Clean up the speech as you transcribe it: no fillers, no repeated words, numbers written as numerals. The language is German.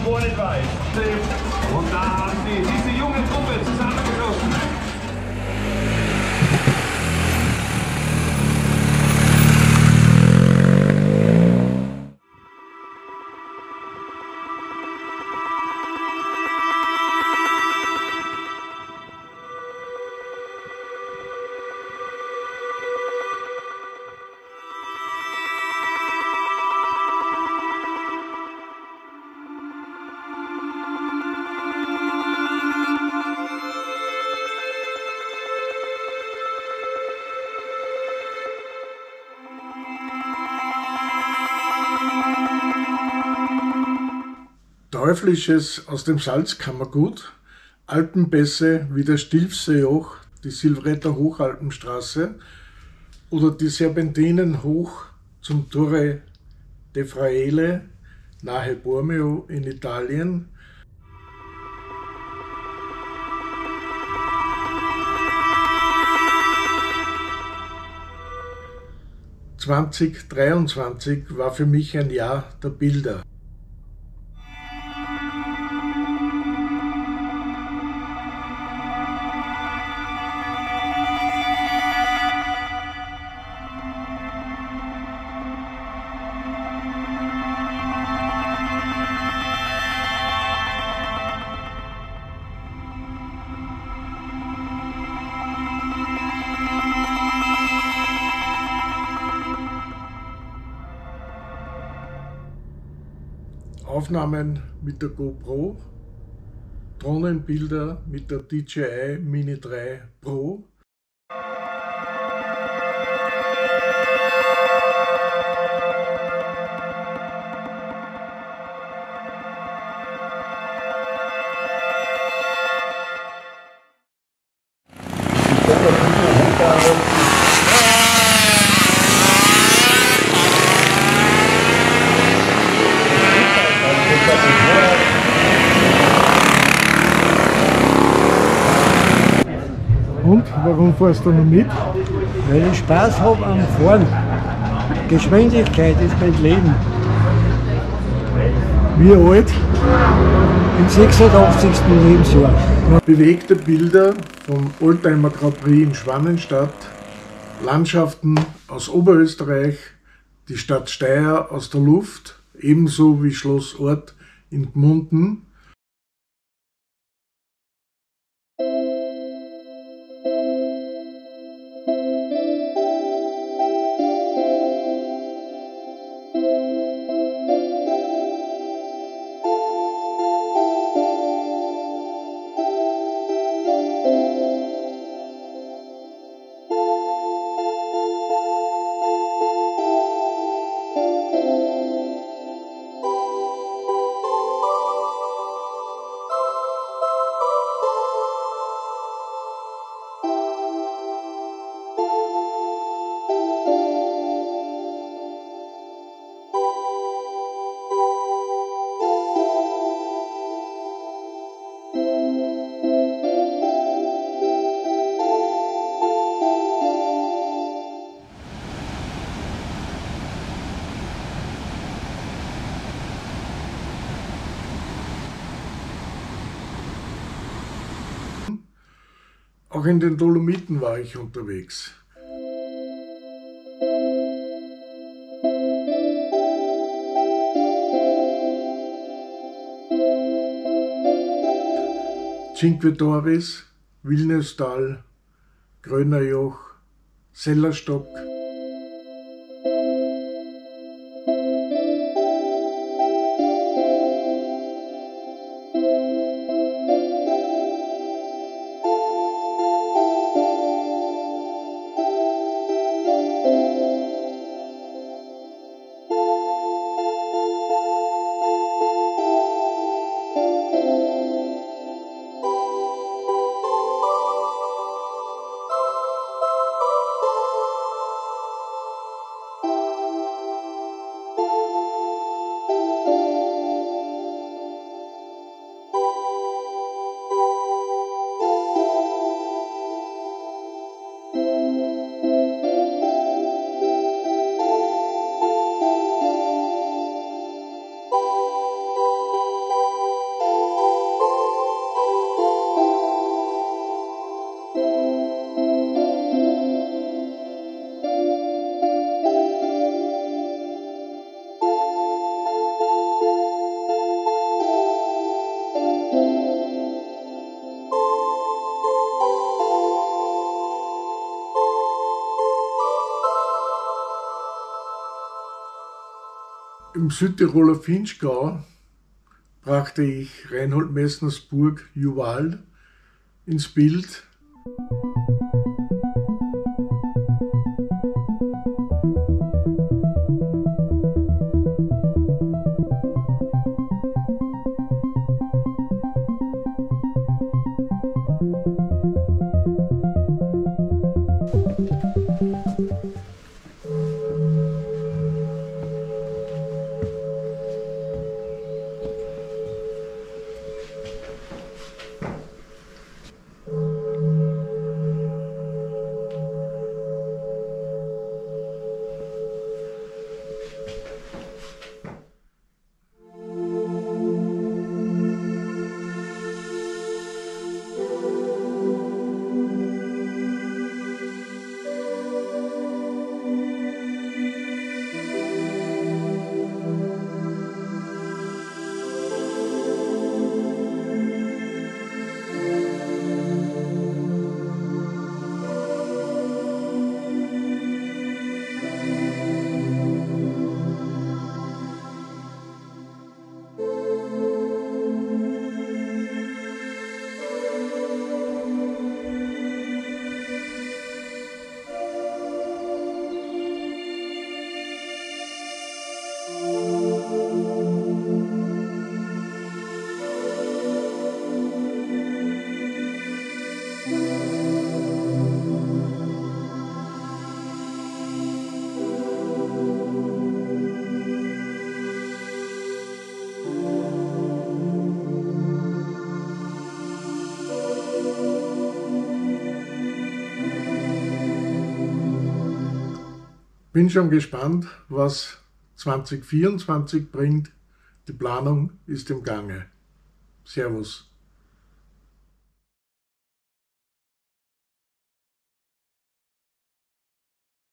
davor nicht weiß. Und da haben sie diese junge Truppe zusammengeschlossen. Teuflisches aus dem Salzkammergut, Alpenpässe wie der Stilfseejoch, die Silvretta Hochalpenstraße oder die Serpentinen hoch zum Torre de Fraele nahe Bormio in Italien. (2023) war für mich ein Jahr der Bilder. Aufnahmen mit der GoPro, Drohnenbilder mit der DJI Mini 3 Pro. Und warum fährst du noch mit? Weil ich Spaß habe am Fahren. Geschwindigkeit ist mein Leben. Wie alt? Im 86. Lebensjahr. Bewegte Bilder vom Oldtimer Grand Prix in Schwannenstadt, Landschaften aus Oberösterreich, die Stadt Steyr aus der Luft, ebenso wie Schloss Ort in Gmunden. Auch in den Dolomiten war ich unterwegs. Cinque Torres, Vilniustal, Grönerjoch, Sellerstock. Im Südtiroler Vinschgau brachte ich Reinhold Messners Burg Juwald ins Bild. Bin schon gespannt, was 2024 bringt. Die Planung ist im Gange. Servus.